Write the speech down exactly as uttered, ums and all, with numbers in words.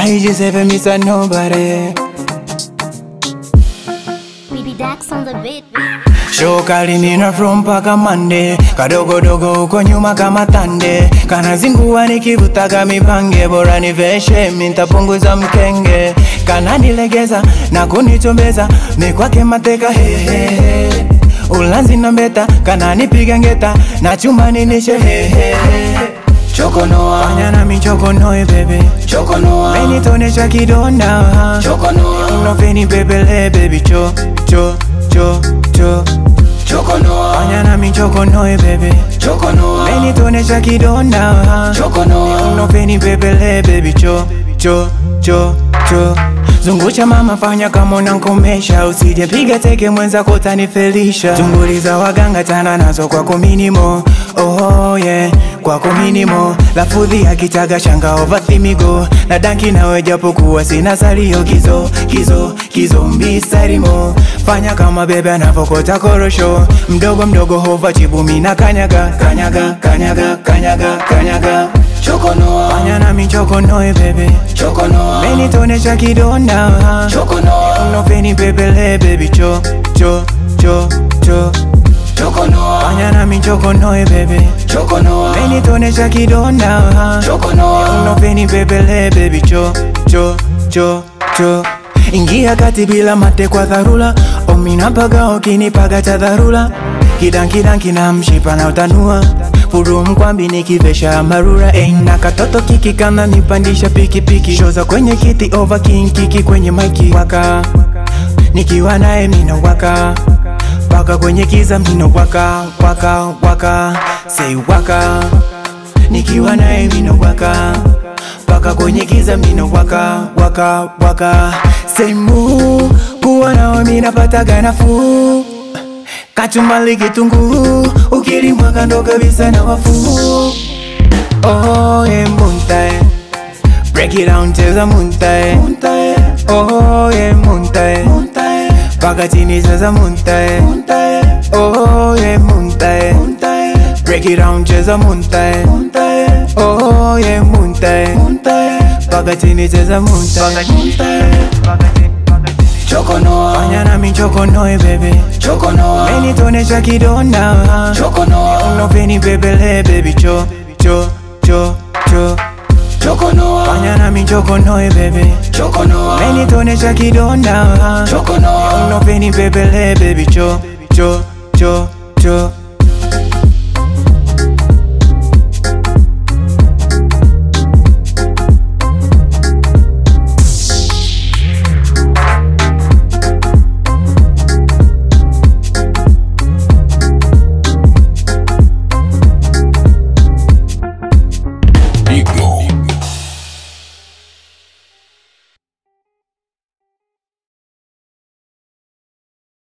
I just ever miss a nobody. Baby Dax on the beat. Shokali nina from paka Monday. Kadogo dogo uko nyuma kama tande. Kana zinguwa nikivutaga mipange. Bora niveshe mintapunguza mkenge. Kana nilegeza na kunichombeza. Mikwake mateka he he he. Ulanzi na mbeta. Kana nipiga ngeta. Na chuma ninishe he he he. Chokonoa fanya na mi chokonoe baby. Chokonoa meni tonesha kidonda. Chokonoa unofeni bebele baby. Cho cho cho cho Chokonoa fanya na mi chokonoe baby. Chokonoa meni tonesha kidonda. Chokonoa unofeni bebele baby. Cho cho cho cho Zungusha mama fanya kama unankomesha. Usije piga teke mwenza kotanifelisha. Zunguliza waganga tana nazo kwako minimo. Oh yeah, kwako minimo. Lafudhi ya kitaga shanga overthimigo. Na danki nawe japo kuwa sina salio. Kizo, kizo, kizo mbisarimo. Fanya kama bebe anavokota korosho. Mdogo mdogo hova chibu mina kanyaga. Kanyaga, kanyaga, kanyaga, kanyaga Chokonoa fanya na mi chokonoe baby. Chokonoa meni tonesha kidonda. Chokonoa unofeni bebele baby. Cho, cho, cho, cho Chokonoa fanya na mi chokonoe baby. Chokonoa meni tonesha kidonda. Chokonoa unofeni bebele baby. Cho, cho, cho, cho Ingia kati bila mate kwa dharura. Omina paga okinipaga cha dharura. Kidan kidan kina mshipa na utanua. Furu mkwambi nikivesha marura. Eina katoto kiki kana nipandisha piki piki. Shoza kwenye kiti over king kiki kwenye maiki. Waka nikiwa nae mino waka. Paka kwenye kiza mino waka. Waka waka say waka. Nikiwa nae mino waka. Paka kwenye kiza mino waka. Waka waka say mu. Kuwa nao mina pataga nafuu. Kachumbali kitunguu. Ukiri mwaka ndo kabisa na wafu. Oh yeah muntae. Break it down cheza muntae. Oh yeah muntae. Paka chini cheza muntae. Oh yeah muntae. Break it down cheza muntae. Oh yeah muntae. Paka chini cheza muntae. Chokonoa fanya na mi chokonoe baby. Chokonoa meni tonesha kidonda. Chokonoa unofeni bebele baby. Cho cho cho cho Chokonoa fanya na mi chokonoe baby. Chokonoa meni tonesha kidonda. Chokonoa unofeni bebele baby. Cho cho cho cho